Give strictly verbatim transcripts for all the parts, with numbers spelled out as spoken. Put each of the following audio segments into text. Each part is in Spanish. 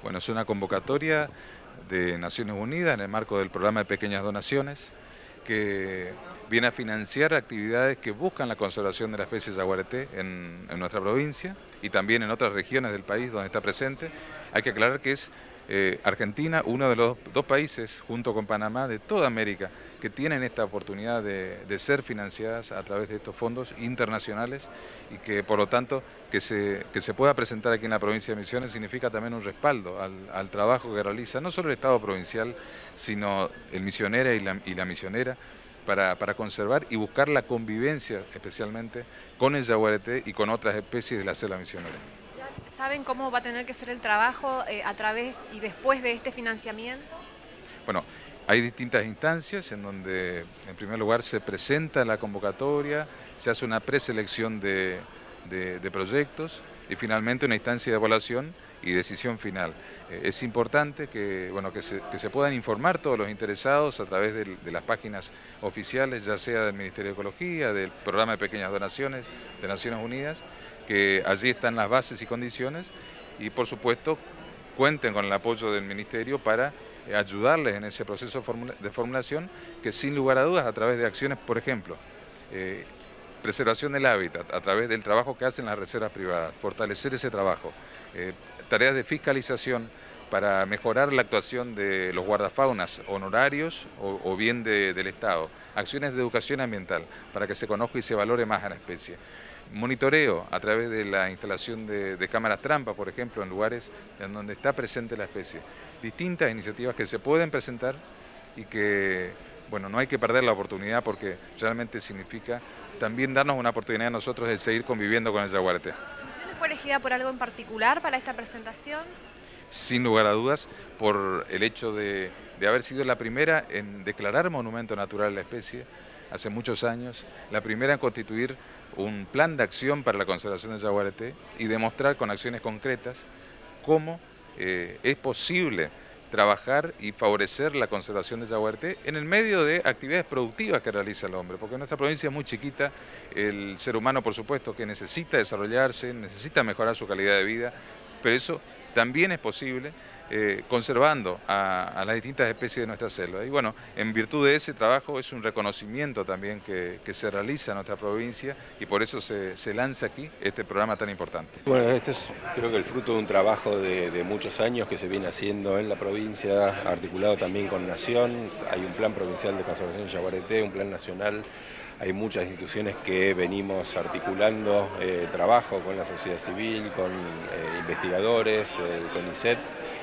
Bueno, es una convocatoria de Naciones Unidas en el marco del programa de pequeñas donaciones que viene a financiar actividades que buscan la conservación de la especie yaguareté en, en nuestra provincia y también en otras regiones del país donde está presente. Hay que aclarar que es eh, Argentina uno de los dos países, junto con Panamá, de toda América, que tienen esta oportunidad de, de ser financiadas a través de estos fondos internacionales y que por lo tanto que se, que se pueda presentar aquí en la provincia de Misiones significa también un respaldo al, al trabajo que realiza no solo el Estado provincial, sino el misionera y la, y la misionera para, para conservar y buscar la convivencia especialmente con el yaguareté y con otras especies de la selva misionera. ¿Saben cómo va a tener que ser el trabajo eh, a través y después de este financiamiento? Bueno, hay distintas instancias en donde, en primer lugar, se presenta la convocatoria, se hace una preselección de, de, de proyectos y finalmente una instancia de evaluación y decisión final. Eh, es importante que, bueno, que, se, que se puedan informar todos los interesados a través de, de las páginas oficiales, ya sea del Ministerio de Ecología, del Programa de Pequeñas Donaciones de Naciones Unidas, que allí están las bases y condiciones y, por supuesto, cuenten con el apoyo del Ministerio para ayudarles en ese proceso de formulación que sin lugar a dudas a través de acciones, por ejemplo, eh, preservación del hábitat, a través del trabajo que hacen las reservas privadas, fortalecer ese trabajo, eh, tareas de fiscalización para mejorar la actuación de los guardafaunas honorarios o, o bien de, del Estado, acciones de educación ambiental para que se conozca y se valore más a la especie. Monitoreo a través de la instalación de, de cámaras trampa, por ejemplo, en lugares en donde está presente la especie. Distintas iniciativas que se pueden presentar y que, bueno, no hay que perder la oportunidad porque realmente significa también darnos una oportunidad a nosotros de seguir conviviendo con el yaguareté. ¿Misiones fue elegida por algo en particular para esta presentación? Sin lugar a dudas, por el hecho de, de haber sido la primera en declarar monumento natural la especie, hace muchos años, la primera en constituir un plan de acción para la conservación del yaguareté y demostrar con acciones concretas cómo eh, es posible trabajar y favorecer la conservación del yaguareté en el medio de actividades productivas que realiza el hombre, porque nuestra provincia es muy chiquita, el ser humano por supuesto que necesita desarrollarse, necesita mejorar su calidad de vida, pero eso también es posible eh, conservando a, a las distintas especies de nuestra selva. Y bueno, en virtud de ese trabajo es un reconocimiento también que, que se realiza en nuestra provincia y por eso se, se lanza aquí este programa tan importante. Bueno, este es creo que el fruto de un trabajo de, de muchos años que se viene haciendo en la provincia, articulado también con Nación. Hay un plan provincial de conservación del yaguareté, un plan nacional. Hay muchas instituciones que venimos articulando eh, trabajo con la sociedad civil, con eh, investigadores, eh, el CONICET.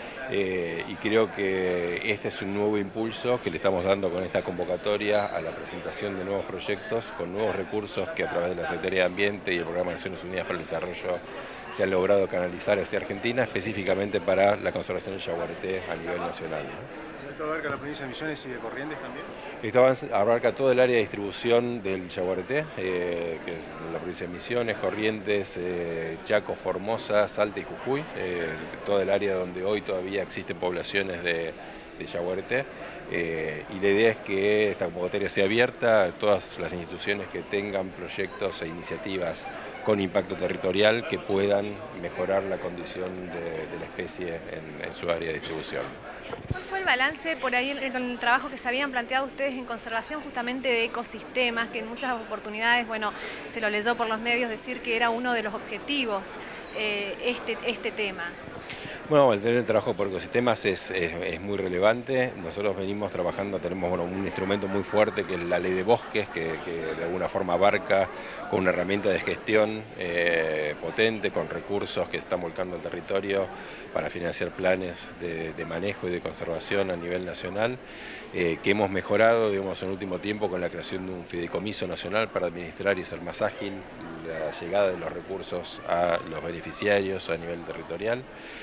Eh, y creo que este es un nuevo impulso que le estamos dando con esta convocatoria a la presentación de nuevos proyectos con nuevos recursos que a través de la Secretaría de Ambiente y el Programa de Naciones Unidas para el Desarrollo se han logrado canalizar hacia Argentina, específicamente para la conservación del yaguareté a nivel nacional, ¿no? ¿Esto abarca la provincia de Misiones y de Corrientes también? Esto abarca todo el área de distribución del yaguareté, eh, que es la provincia de Misiones, Corrientes, eh, Chaco, Formosa, Salta y Jujuy, eh, todo el área donde hoy todavía existen poblaciones de, de yaguareté. Eh, y la idea es que esta convocatoria sea abierta a todas las instituciones que tengan proyectos e iniciativas con impacto territorial que puedan mejorar la condición de, de la especie en, en su área de distribución. ¿Cuál fue el balance por ahí en el trabajo que se habían planteado ustedes en conservación justamente de ecosistemas, que en muchas oportunidades, bueno, se lo leyó por los medios decir que era uno de los objetivos eh, este, este tema? Bueno, el tener el trabajo por ecosistemas es, es, es muy relevante. Nosotros venimos trabajando, tenemos bueno, un instrumento muy fuerte que es la ley de bosques, que, que de alguna forma abarca con una herramienta de gestión eh, potente, con recursos que se están volcando al territorio para financiar planes de, de manejo y de conservación a nivel nacional, eh, que hemos mejorado digamos, en el último tiempo con la creación de un fideicomiso nacional para administrar y ser más ágil la llegada de los recursos a los beneficiarios a nivel territorial.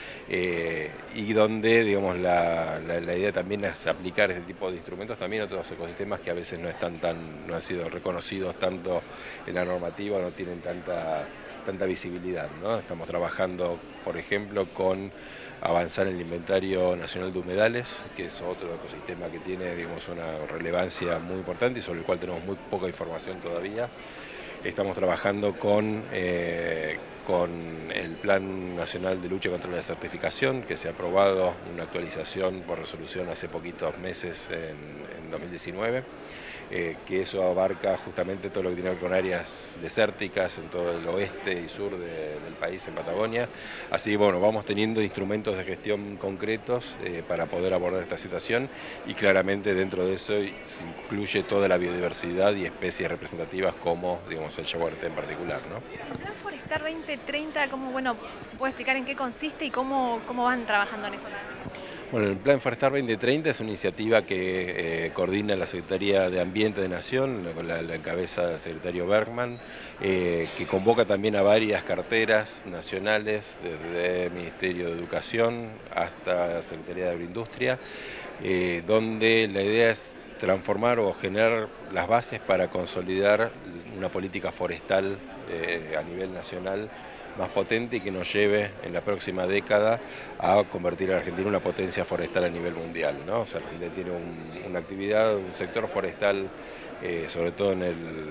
Eh, y donde digamos, la, la, la idea también es aplicar este tipo de instrumentos también a otros ecosistemas que a veces no, están tan, no han sido reconocidos tanto en la normativa, no tienen tanta, tanta visibilidad, ¿no? Estamos trabajando, por ejemplo, con avanzar en el inventario nacional de humedales, que es otro ecosistema que tiene digamos, una relevancia muy importante y sobre el cual tenemos muy poca información todavía. Estamos trabajando con, eh, con el Plan Nacional de Lucha contra la Desertificación, que se ha aprobado una actualización por resolución hace poquitos meses, en, en dos mil diecinueve. Eh, que eso abarca justamente todo lo que tiene que ver con áreas desérticas en todo el oeste y sur de, del país, en Patagonia. Así bueno, vamos teniendo instrumentos de gestión concretos eh, para poder abordar esta situación, y claramente dentro de eso se incluye toda la biodiversidad y especies representativas como, digamos, el yaguareté en particular, ¿no? El Plan Forestar veinte treinta, ¿cómo, bueno, se puede explicar en qué consiste y cómo, cómo van trabajando en eso? Bueno, el Plan Forestar veinte treinta es una iniciativa que eh, coordina la Secretaría de Ambiente de Nación, con la, la encabeza del secretario Bergman, eh, que convoca también a varias carteras nacionales, desde el Ministerio de Educación hasta la Secretaría de Agroindustria, eh, donde la idea es transformar o generar las bases para consolidar una política forestal eh, a nivel nacional más potente y que nos lleve en la próxima década a convertir a Argentina en una potencia forestal a nivel mundial, ¿no? O sea, Argentina tiene un, una actividad, un sector forestal, eh, sobre todo en, el,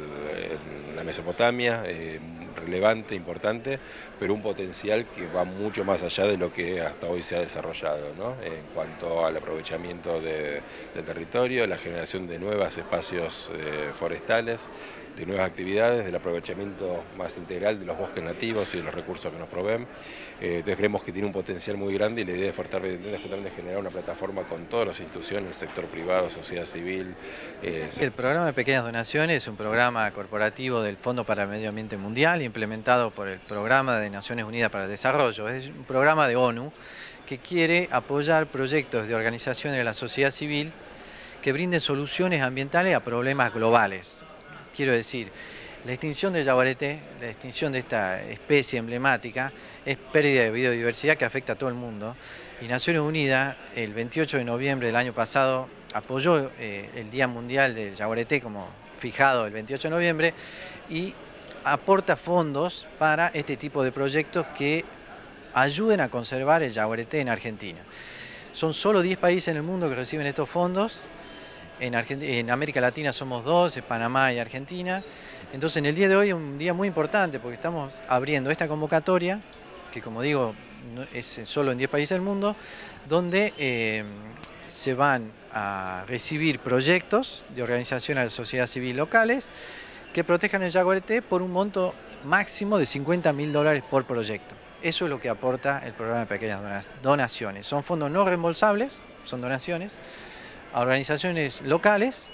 en la Mesopotamia, eh, relevante, importante, pero un potencial que va mucho más allá de lo que hasta hoy se ha desarrollado, ¿no? En cuanto al aprovechamiento de, del territorio, la generación de nuevos espacios eh, forestales, de nuevas actividades, del aprovechamiento más integral de los bosques nativos y de los recursos que nos proveen. Eh, entonces creemos que tiene un potencial muy grande, y la idea de Forestar veinte treinta es justamente generar una plataforma con todas las instituciones, el sector privado, sociedad civil. Eh, el programa de pequeñas donaciones es un programa corporativo del Fondo para el Medio Ambiente Mundial, implementado por el Programa de Naciones Unidas para el Desarrollo. Es un programa de ONU que quiere apoyar proyectos de organizaciones de la sociedad civil que brinden soluciones ambientales a problemas globales. Quiero decir, la extinción del yaguareté, la extinción de esta especie emblemática, es pérdida de biodiversidad que afecta a todo el mundo. Y Naciones Unidas, el veintiocho de noviembre del año pasado, apoyó eh, el Día Mundial del Yaguareté, como fijado el veintiocho de noviembre, y aporta fondos para este tipo de proyectos que ayuden a conservar el yaguareté en Argentina. Son solo diez países en el mundo que reciben estos fondos. En, en América Latina somos dos, Panamá y Argentina. Entonces en el día de hoy es un día muy importante porque estamos abriendo esta convocatoria, que como digo es solo en diez países del mundo, donde eh, se van a recibir proyectos de organizaciones de la sociedad civil locales que protejan el yaguareté por un monto máximo de cincuenta mil dólares por proyecto. Eso es lo que aporta el programa de pequeñas donaciones. Son fondos no reembolsables, son donaciones a organizaciones locales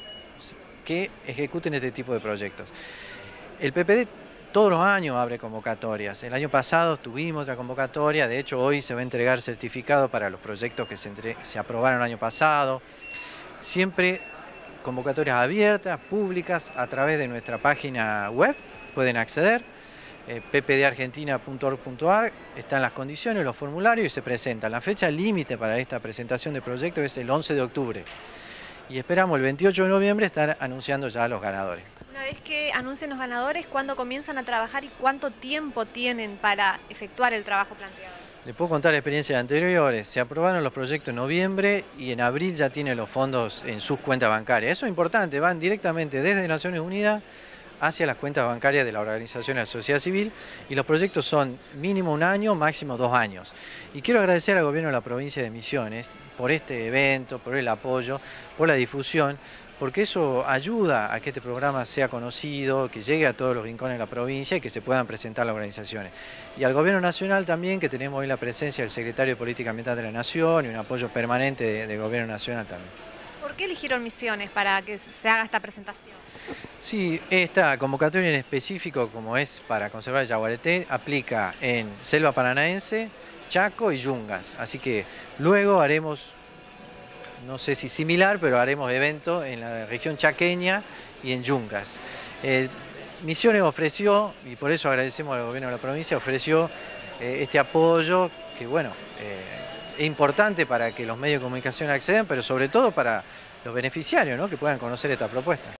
que ejecuten este tipo de proyectos. El P P D todos los años abre convocatorias. El año pasado tuvimos otra convocatoria, de hecho hoy se va a entregar certificado para los proyectos que se, entre, se aprobaron el año pasado. Siempre convocatorias abiertas, públicas, a través de nuestra página web, pueden acceder. Eh, p p d argentina punto org punto a r, están las condiciones, los formularios y se presentan. La fecha límite para esta presentación de proyectos es el once de octubre y esperamos el veintiocho de noviembre estar anunciando ya a los ganadores. Una vez que anuncien los ganadores, ¿cuándo comienzan a trabajar y cuánto tiempo tienen para efectuar el trabajo planteado? Les puedo contar experiencias anteriores. Se aprobaron los proyectos en noviembre y en abril ya tienen los fondos en sus cuentas bancarias. Eso es importante, van directamente desde Naciones Unidas hacia las cuentas bancarias de la organización de la sociedad civil, y los proyectos son mínimo un año, máximo dos años. Y quiero agradecer al gobierno de la provincia de Misiones por este evento, por el apoyo, por la difusión, porque eso ayuda a que este programa sea conocido, que llegue a todos los rincones de la provincia y que se puedan presentar las organizaciones. Y al gobierno nacional también, que tenemos hoy la presencia del secretario de Política Ambiental de la Nación y un apoyo permanente de, del gobierno nacional también. ¿Por qué eligieron Misiones para que se haga esta presentación? Sí, esta convocatoria en específico, como es para conservar el yaguareté, aplica en selva paranaense, Chaco y Yungas. Así que luego haremos, no sé si similar, pero haremos eventos en la región chaqueña y en Yungas. Eh, Misiones ofreció, y por eso agradecemos al gobierno de la provincia, ofreció eh, este apoyo que, bueno, eh, es importante para que los medios de comunicación accedan, pero sobre todo para los beneficiarios, ¿no?, que puedan conocer esta propuesta.